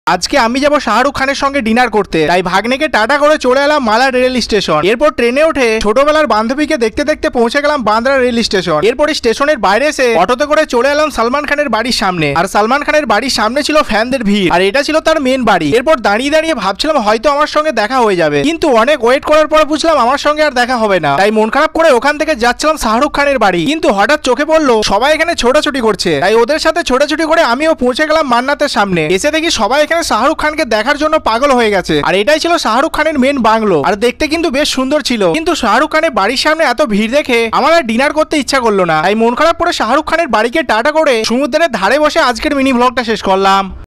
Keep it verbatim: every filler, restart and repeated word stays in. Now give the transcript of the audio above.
আজকে আমি যাব শাহরুখ খানের সঙ্গে ডিনার করতে, তাই ভাগ্নেকে টাটা করে চলে এলাম মালা রেল স্টেশন। এরপর ট্রেনে উঠে ছোটবেলার বান্ধবীকে দেখতে দেখতে পৌঁছে গেলাম বান্দ্রা রেল স্টেশন। এরপর স্টেশনের বাইরে এসে অটোতে করে চলে এলাম সালমান খানের বাড়ির সামনে। আর সালমান খানের বাড়ির সামনে ছিল ফ্যানদের ভিড়, আর এটা ছিল তার মেন বাড়ি। এরপর দাঁড়িয়ে দাঁড়িয়ে ভাবছিলাম হয়তো আমার সঙ্গে দেখা হয়ে যাবে, কিন্তু অনেক ওয়েট করার পর বুঝলাম আমার সঙ্গে আর দেখা হবে না। তাই মন খারাপ করে ওখান থেকে যাচ্ছিলাম শাহরুখ খানের বাড়ি, কিন্তু হঠাৎ চোখে পড়লো সবাই এখানে ছোটাছুটি করছে। তাই ওদের সাথে ছোটাছুটি করে আমিও পৌঁছে গেলাম মান্নাতের সামনে। এসে দেখি সবাই এখানে শাহরুখ খানকে দেখার জন্য পাগল হয়ে গেছে। আর এটাই ছিল শাহরুখ খানের মেন বাংলো, আর দেখতে কিন্তু বেশ সুন্দর ছিল। কিন্তু শাহরুখ খানের বাড়ির সামনে এত ভিড় দেখে আমার আর ডিনার করতে ইচ্ছা করলো না। তাই মন খারাপ করে শাহরুখ খানের বাড়িকে টাটা করে সমুদ্রের ধারে বসে আজকের মিনি ব্লগটা শেষ করলাম।